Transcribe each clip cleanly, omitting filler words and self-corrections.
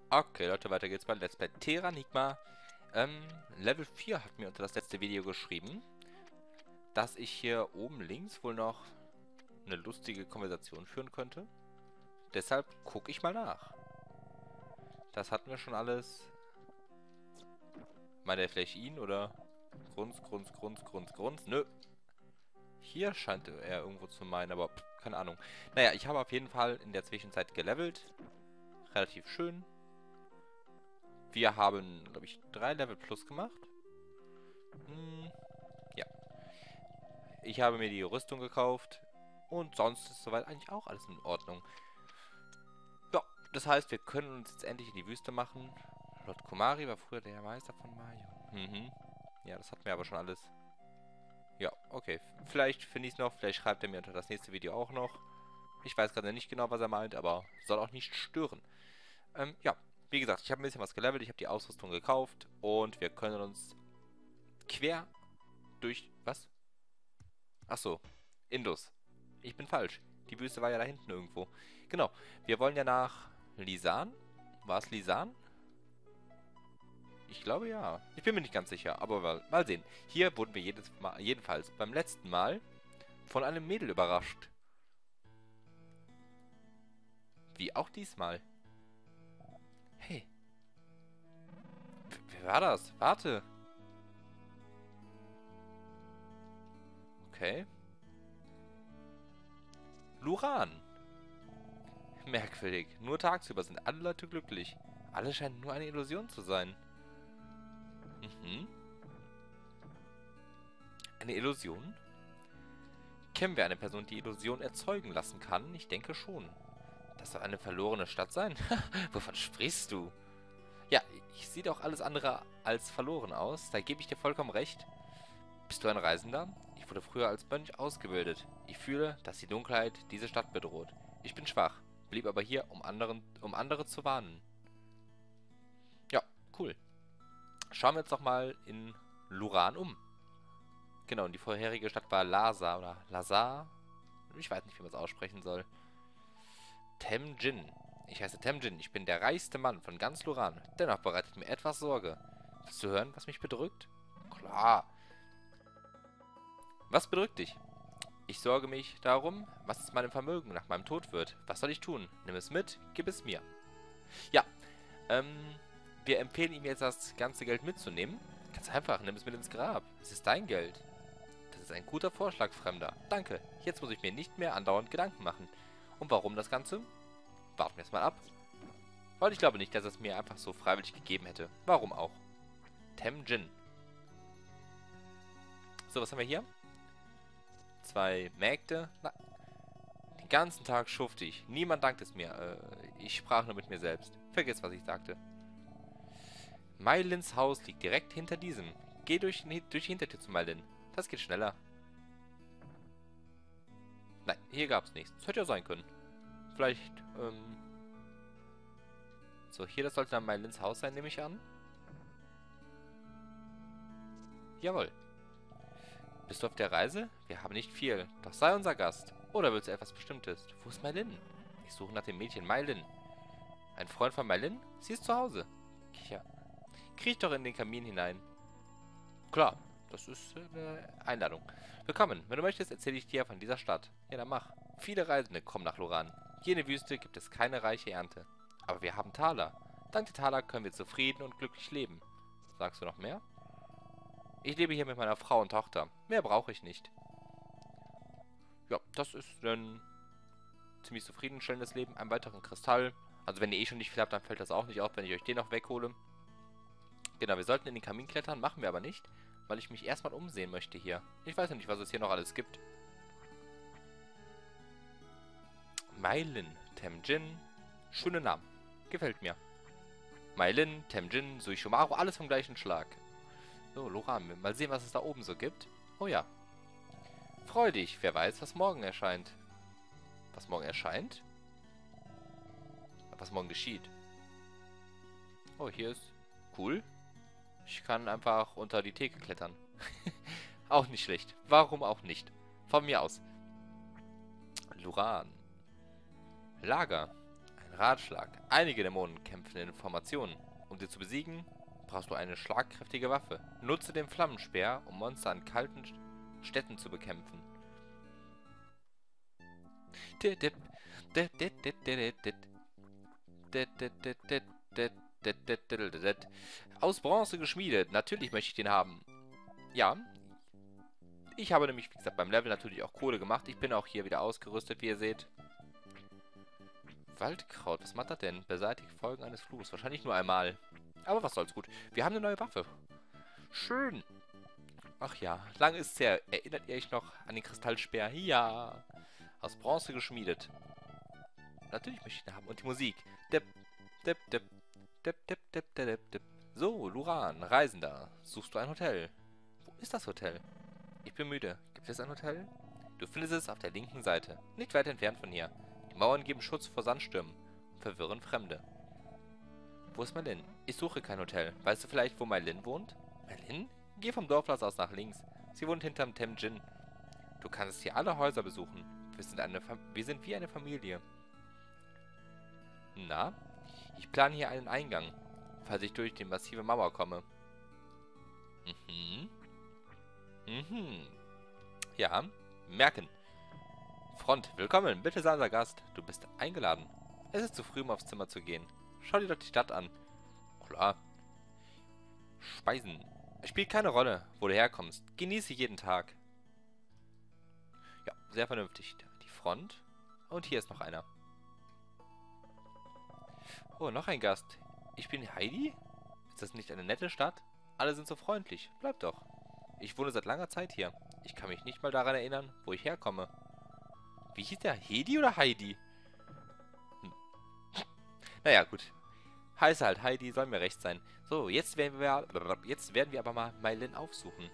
Okay, Leute, weiter geht's bei Let's Play Terranigma. Level 4 hat mir unter das letzte Video geschrieben, dass ich hier oben links wohl noch eine lustige Konversation führen könnte. Deshalb gucke ich mal nach. Das hatten wir schon alles. Meint er vielleicht ihn oder Grunz? Nö. Hier scheint er irgendwo zu meinen, aber keine Ahnung. Naja, ich habe auf jeden Fall in der Zwischenzeit gelevelt. Relativ schön. Wir haben, glaube ich, 3 Level plus gemacht. Ja. Ich habe mir die Rüstung gekauft. Und sonst ist soweit eigentlich auch alles in Ordnung. Ja, das heißt, wir können uns jetzt endlich in die Wüste machen. Lord Kumari war früher der Meister von Mayo. Ja, das hatten wir aber schon alles. Ja, okay. Vielleicht finde ich es noch. Vielleicht schreibt er mir unter das nächste Video auch noch. Ich weiß gerade nicht genau, was er meint, aber soll auch nicht stören. Ja, wie gesagt, ich habe ein bisschen was gelevelt. Ich habe die Ausrüstung gekauft. Und wir können uns quer durch... Was? Achso, Indus. Ich bin falsch. Die Wüste war ja da hinten irgendwo. Genau. Wir wollen ja nach Lisan. War es Lisan? Ich glaube ja. Ich bin mir nicht ganz sicher, aber mal sehen. Hier wurden wir jedenfalls beim letzten Mal von einem Mädel überrascht. Wie auch diesmal. Hey. Wer war das? Warte. Okay. Luran. Merkwürdig. Nur tagsüber sind alle Leute glücklich. Alles scheint nur eine Illusion zu sein. Eine Illusion? Kennen wir eine Person, die Illusion erzeugen lassen kann? Ich denke schon. Das soll eine verlorene Stadt sein? Wovon sprichst du? Ja, ich sehe doch alles andere als verloren aus. Da gebe ich dir vollkommen recht. Bist du ein Reisender? Ich wurde früher als Mönch ausgebildet. Ich fühle, dass die Dunkelheit diese Stadt bedroht. Ich bin schwach, blieb aber hier, um andere zu warnen. Ja, cool. Schauen wir uns doch mal in Luran um. Genau, und die vorherige Stadt war Lhasa oder Lazar. Ich weiß nicht, wie man es aussprechen soll. Temjin. Ich heiße Temjin. Ich bin der reichste Mann von ganz Luran. Dennoch bereitet mir etwas Sorge. Willst du hören, was mich bedrückt? Klar. Was bedrückt dich? Ich sorge mich darum, was aus meinem Vermögen nach meinem Tod wird. Was soll ich tun? Nimm es mit, gib es mir. Ja, wir empfehlen ihm jetzt das ganze Geld mitzunehmen. Ganz einfach, nimm es mit ins Grab. Es ist dein Geld. Das ist ein guter Vorschlag, Fremder. Danke. Jetzt muss ich mir nicht mehr andauernd Gedanken machen. Und warum das Ganze? Warten wir es mal ab. Weil ich glaube nicht, dass es mir einfach so freiwillig gegeben hätte. Warum auch? Temjin. So, was haben wir hier? 2 Mägde. Na, den ganzen Tag schufte ich. Niemand dankt es mir. Ich sprach nur mit mir selbst. Vergiss, was ich sagte. Mailins Haus liegt direkt hinter diesem. Geh durch die Hintertür zu Mailin. Das geht schneller. Nein, hier gab es nichts. Das hätte ja sein können. Vielleicht, so, hier, das sollte dann Mailins Haus sein, nehme ich an. Jawohl. Bist du auf der Reise? Wir haben nicht viel. Doch sei unser Gast. Oder willst du etwas Bestimmtes? Wo ist Mailin? Ich suche nach dem Mädchen Mailin. Ein Freund von Mailin? Sie ist zu Hause. Ja. Kriech doch in den Kamin hinein. Klar, das ist eine Einladung. Willkommen. Wenn du möchtest, erzähle ich dir von dieser Stadt. Ja, dann mach. Viele Reisende kommen nach Luran. Hier in der Wüste gibt es keine reiche Ernte. Aber wir haben Taler. Dank der Taler können wir zufrieden und glücklich leben. Sagst du noch mehr? Ich lebe hier mit meiner Frau und Tochter. Mehr brauche ich nicht. Ja, das ist ein ziemlich zufriedenstellendes Leben. Einen weiteren Kristall. Also wenn ihr eh schon nicht viel habt, dann fällt das auch nicht auf, wenn ich euch den noch weghole. Genau, wir sollten in den Kamin klettern. Machen wir aber nicht, weil ich mich erstmal umsehen möchte hier. Ich weiß ja nicht, was es hier noch alles gibt. Mailin, Temjin. Schöne Namen. Gefällt mir. Mailin, Temjin, Suishomaru, alles vom gleichen Schlag. So, Luran, mal sehen, was es da oben so gibt. Oh ja. Freu dich, wer weiß, was morgen erscheint. Was morgen erscheint? Was morgen geschieht. Oh, hier ist... Cool. Ich kann einfach unter die Theke klettern. Auch nicht schlecht. Warum auch nicht? Von mir aus. Luran. Lager. Ein Ratschlag. Einige Dämonen kämpfen in Formationen. Um sie zu besiegen, brauchst du eine schlagkräftige Waffe. Nutze den Flammenspeer, um Monster an kalten Städten zu bekämpfen. Aus Bronze geschmiedet. Natürlich möchte ich den haben. Ja. Ich habe nämlich, wie gesagt, beim Level natürlich auch Kohle gemacht. Ich bin auch hier wieder ausgerüstet, wie ihr seht. Waldkraut, was macht das denn? Beseitigt Folgen eines Fluchs. Wahrscheinlich nur einmal. Aber was soll's, gut. Wir haben eine neue Waffe. Schön. Ach ja, lange ist's her. Erinnert ihr euch noch an den Kristallspeer? Ja. Aus Bronze geschmiedet. Natürlich möchte ich ihn haben. Und die Musik. Dip, dip, dip, dip, dip, dip, dip, dip. So, Luran, Reisender. Suchst du ein Hotel? Wo ist das Hotel? Ich bin müde. Gibt es ein Hotel? Du findest es auf der linken Seite. Nicht weit entfernt von hier. Die Mauern geben Schutz vor Sandstürmen und verwirren Fremde. Wo ist Merlin? Ich suche kein Hotel. Weißt du vielleicht, wo Merlin wohnt? Merlin? Geh vom Dorfplatz aus nach links. Sie wohnt hinterm Temjin. Du kannst hier alle Häuser besuchen. Wir sind wie eine Familie. Na? Ich plane hier einen Eingang, falls ich durch die massive Mauer komme. Ja, merken. Front, willkommen. Bitte sei unser Gast. Du bist eingeladen. Es ist zu früh, um aufs Zimmer zu gehen. Schau dir doch die Stadt an. Klar. Speisen. Es spielt keine Rolle, wo du herkommst. Genieße jeden Tag. Ja, sehr vernünftig. Die Front. Und hier ist noch einer. Oh, noch ein Gast. Ich bin Heidi? Ist das nicht eine nette Stadt? Alle sind so freundlich. Bleib doch. Ich wohne seit langer Zeit hier. Ich kann mich nicht mal daran erinnern, wo ich herkomme. Wie hieß der? Heidi oder Heidi? Naja, gut. Heiße halt Heidi, soll mir recht sein. So, jetzt werden wir aber mal Merlin aufsuchen.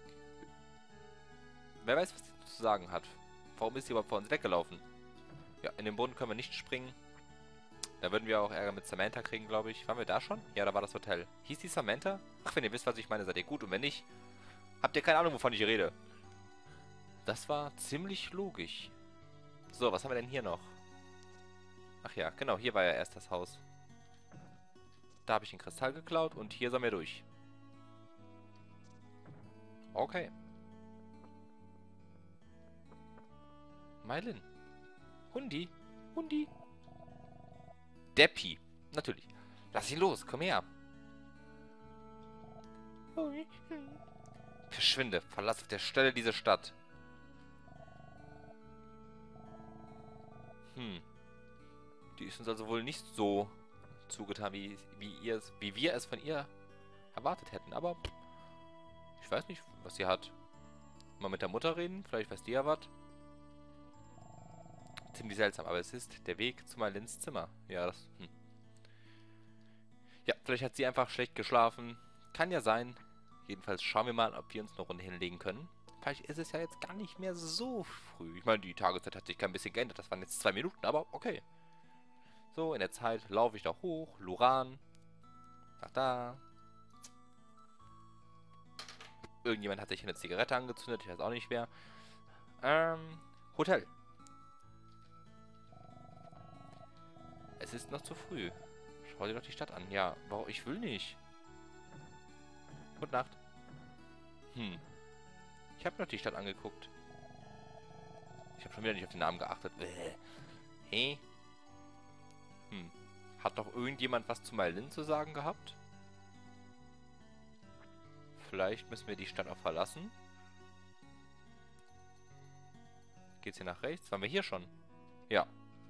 Wer weiß, was sie zu sagen hat. Warum ist sie überhaupt vor uns weggelaufen? Ja, in den Brunnen können wir nicht springen. Da würden wir auch Ärger mit Samantha kriegen, glaube ich. Waren wir da schon? Ja, da war das Hotel. Hieß die Samantha? Ach, wenn ihr wisst, was ich meine, seid ihr gut. Und wenn nicht, habt ihr keine Ahnung, wovon ich rede. Das war ziemlich logisch. So, was haben wir denn hier noch? Ach ja, genau, hier war ja erst das Haus. Da habe ich den Kristall geklaut und hier sollen wir durch. Okay. Merlin. Hundi. Hundi. Deppi. Natürlich. Lass ihn los, komm her. Verschwinde. Verlass auf der Stelle diese Stadt. Die ist uns also wohl nicht so zugetan, wie wir es von ihr erwartet hätten. Aber ich weiß nicht, was sie hat. Mal mit der Mutter reden, vielleicht weiß die ja was. Ziemlich seltsam, aber es ist der Weg zu Merlins Zimmer. Ja, das... Ja, vielleicht hat sie einfach schlecht geschlafen. Kann ja sein. Jedenfalls schauen wir mal, ob wir uns eine Runde hinlegen können. Vielleicht ist es ja jetzt gar nicht mehr so früh. Ich meine, die Tageszeit hat sich kein bisschen geändert. Das waren jetzt 2 Minuten, aber okay. So, in der Zeit laufe ich da hoch. Luran. Nach da. Irgendjemand hat sich eine Zigarette angezündet. Ich weiß auch nicht wer. Hotel. Es ist noch zu früh. Schau dir doch die Stadt an. Ja, warum? Ich will nicht. Gute Nacht. Ich habe noch die Stadt angeguckt. Ich habe schon wieder nicht auf den Namen geachtet. Hey. Hat doch irgendjemand was zu Merlin zu sagen gehabt? Vielleicht müssen wir die Stadt auch verlassen. Geht's hier nach rechts? Waren wir hier schon? Ja.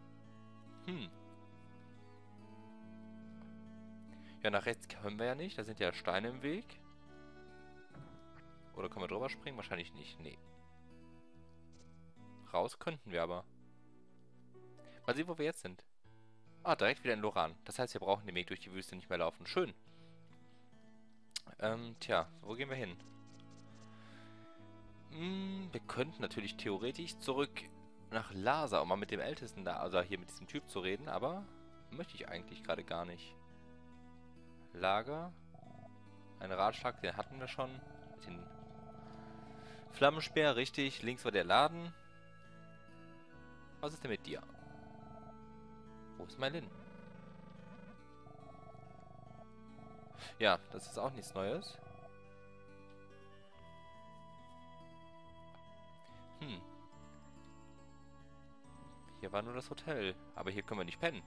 Ja, nach rechts können wir ja nicht. Da sind ja Steine im Weg. Oder können wir drüber springen? Wahrscheinlich nicht. Nee. Raus könnten wir aber. Mal sehen, wo wir jetzt sind. Ah, direkt wieder in Loran. Das heißt, wir brauchen den Weg durch die Wüste nicht mehr laufen. Schön. Tja, wo gehen wir hin? Wir könnten natürlich theoretisch zurück nach Lhasa, um mal mit dem Ältesten da, also hier mit diesem Typ zu reden, aber möchte ich eigentlich gerade gar nicht. Lager. Ein Ratschlag, den hatten wir schon. Mit den Flammenspeer, richtig. Links war der Laden. Was ist denn mit dir? Wo ist Merlin? Ja, das ist auch nichts Neues. Hm. Hier war nur das Hotel. Aber hier können wir nicht pennen.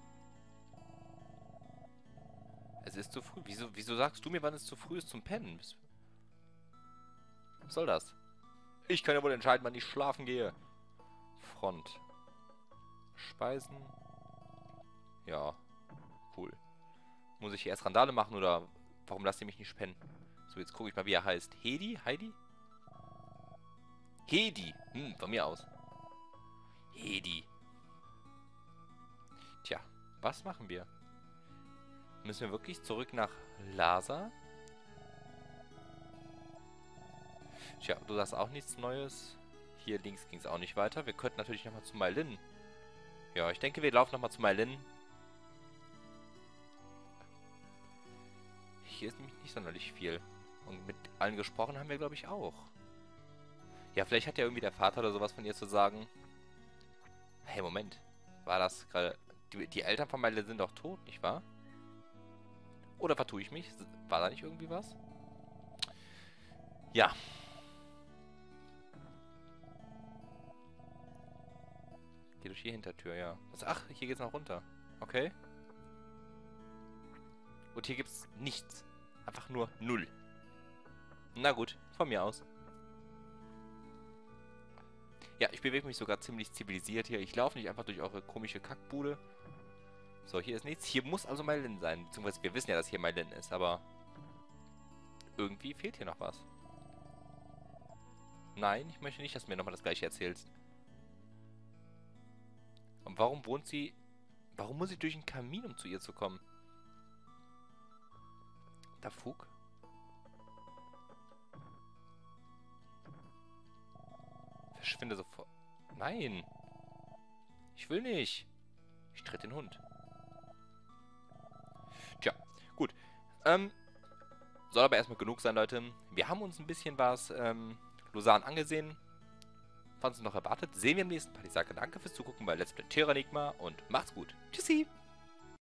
Es ist zu früh. Wieso sagst du mir, wann es zu früh ist zum Pennen? Was soll das? Ich kann ja wohl entscheiden, wann ich schlafen gehe. Front. Speisen. Ja. Cool. Muss ich hier erst Randale machen oder warum lasst ihr mich nicht pennen? So, jetzt gucke ich mal, wie er heißt. Hedi? Heidi? Hedi. Von mir aus. Hedi. Tja, was machen wir? Müssen wir wirklich zurück nach Lhasa? Tja, du sagst auch nichts Neues. Hier links ging es auch nicht weiter. Wir könnten natürlich nochmal zu Mai Lin. Ja, ich denke, wir laufen nochmal zu Mai Lin. Hier ist nämlich nicht sonderlich viel. Und mit allen gesprochen haben wir, glaube ich, auch. Ja, vielleicht hat ja irgendwie der Vater oder sowas von ihr zu sagen. Hey, Moment. War das gerade... Die Eltern von Mai Lin sind doch tot, nicht wahr? Oder vertue ich mich? War da nicht irgendwie was? Ja. Geh durch die Hintertür, ja. Ach, hier geht's noch runter. Okay. Und hier gibt's nichts. Einfach nur 0. Na gut, von mir aus. Ja, ich bewege mich sogar ziemlich zivilisiert hier. Ich laufe nicht einfach durch eure komische Kackbude. So, hier ist nichts. Hier muss also Mai Lin sein. Beziehungsweise wir wissen ja, dass hier Mai Lin ist, aber... irgendwie fehlt hier noch was. Nein, ich möchte nicht, dass du mir nochmal das gleiche erzählst. Und warum wohnt sie... Warum muss sie durch den Kamin, um zu ihr zu kommen? Da Fug? Verschwinde sofort. Nein. Ich will nicht. Ich trete den Hund. Tja, gut. Soll aber erstmal genug sein, Leute. Wir haben uns ein bisschen was, Lausanne angesehen. Was uns noch erwartet, sehen wir im nächsten Part. Ich sage danke fürs Zugucken bei Let's Play Terranigma und macht's gut. Tschüssi.